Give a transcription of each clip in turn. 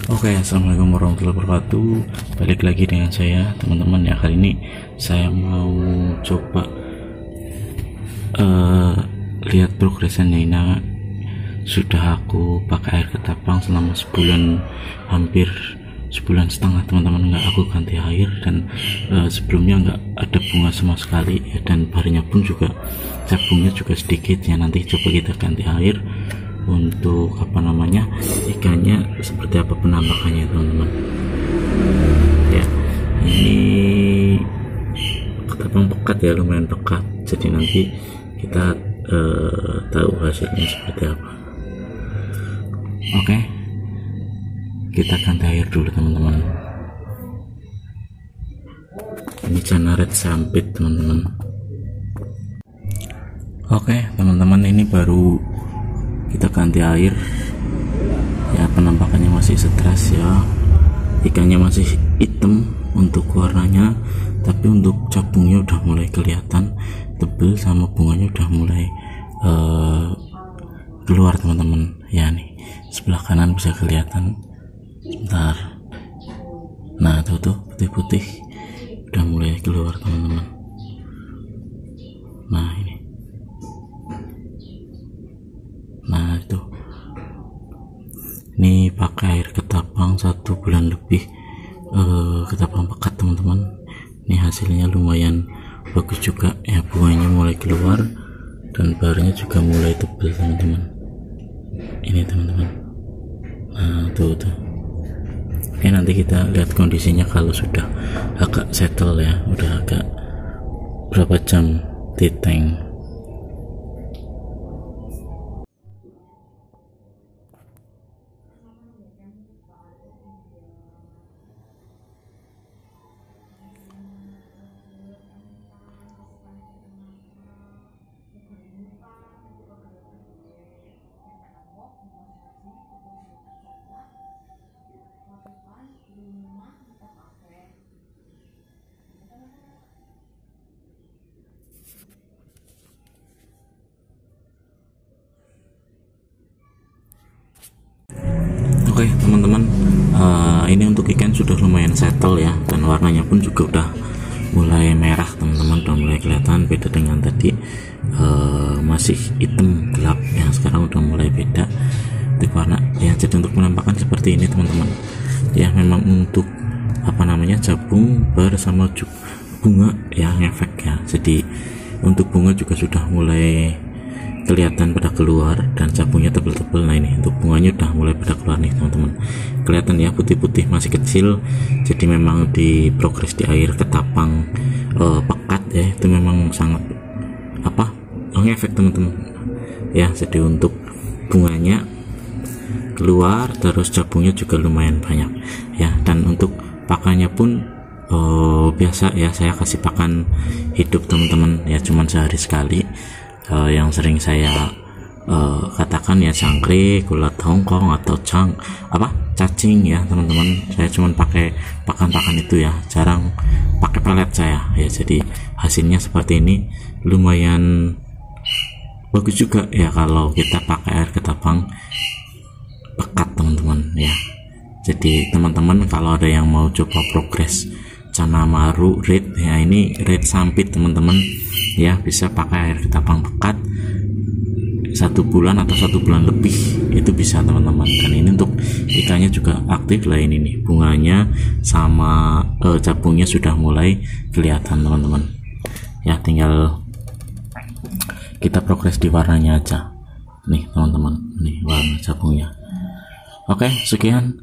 Oke, assalamualaikum warahmatullahi wabarakatuh. Balik lagi dengan saya, teman-teman. Ya, kali ini saya mau coba lihat progresannya. Ini sudah aku pakai air ketapang selama sebulan, hampir sebulan setengah, teman-teman. Nggak aku ganti air, dan sebelumnya nggak ada bunga sama sekali ya, dan barunya pun juga cabungnya juga sedikit ya. Nanti coba kita ganti air untuk ikannya seperti apa penampakannya, teman-teman. Ya, ini ketapang pekat ya, lumayan pekat, jadi nanti kita tahu hasilnya seperti apa. Oke, kita ganti air dulu, teman-teman. Ini Jana Red Sampit, teman-teman. Oke, teman-teman, ini baru kita ganti air ya, penampakannya masih stres ya, ikannya masih hitam untuk warnanya, tapi untuk cabungnya udah mulai kelihatan tebel, sama bunganya udah mulai keluar, teman-teman. Ya, nih sebelah kanan bisa kelihatan sebentar. Nah, tuh putih-putih udah mulai keluar, teman-teman. Nah, ini pakai air ketapang 1 bulan lebih, ketapang pekat, teman-teman. Ini hasilnya lumayan bagus juga ya, bunganya mulai keluar dan barunya juga mulai tebal, teman-teman. Ini, teman-teman. Nah, tuh. Oke, nanti kita lihat kondisinya kalau sudah agak settle ya, udah agak berapa jam di tank. Oke, teman-teman, ini untuk ikan sudah lumayan settle ya, dan warnanya pun juga udah mulai merah, teman-teman. Udah mulai kelihatan beda dengan tadi, masih hitam gelap ya, sekarang udah mulai beda di warna ya. Jadi untuk penampakan seperti ini, teman-teman ya, memang untuk cabung bersama bunga ya, efek ya. Jadi untuk bunga juga sudah mulai kelihatan pada keluar, dan cabungnya tebel-tebel. Nah, ini untuk bunganya udah mulai pada keluar nih, teman-teman. Kelihatan ya, putih-putih masih kecil. Jadi memang di progres di air ketapang pekat ya, itu memang sangat ngefek, teman-teman ya. Jadi untuk bunganya keluar, terus cabungnya juga lumayan banyak ya. Dan untuk pakannya pun biasa ya, saya kasih pakan hidup, teman-teman ya, cuman sehari sekali. Yang sering saya katakan ya, cangkrik, ulat Hongkong, atau cacing ya, teman-teman. Saya cuma pakai pakan-pakan itu ya, jarang pakai pelet saya ya. Jadi hasilnya seperti ini, lumayan bagus juga ya kalau kita pakai air ketapang pekat, teman-teman ya. Jadi teman-teman kalau ada yang mau coba progres Cana Maru Red ya, ini Red Sampit, teman-teman ya, bisa pakai air ketapang pekat 1 bulan atau 1 bulan lebih, itu bisa, teman-teman. Dan ini untuk ikannya juga aktif lah, ini nih bunganya sama cabungnya sudah mulai kelihatan, teman-teman ya. Tinggal kita progres di warnanya aja nih, teman-teman. Nih warna cabungnya. Oke, sekian.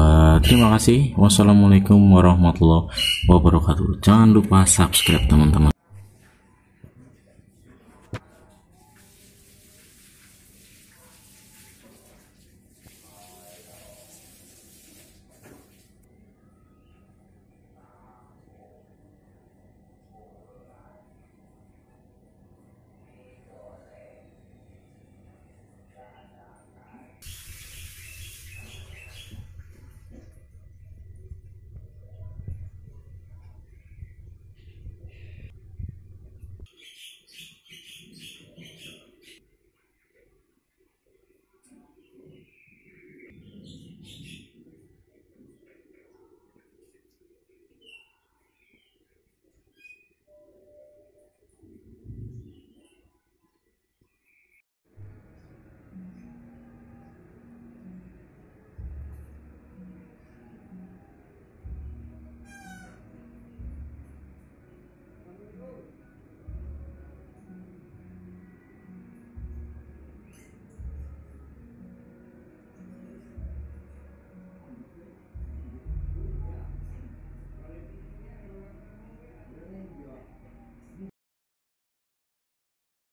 Terima kasih. Wassalamualaikum warahmatullahi wabarakatuh. Jangan lupa subscribe, teman-teman.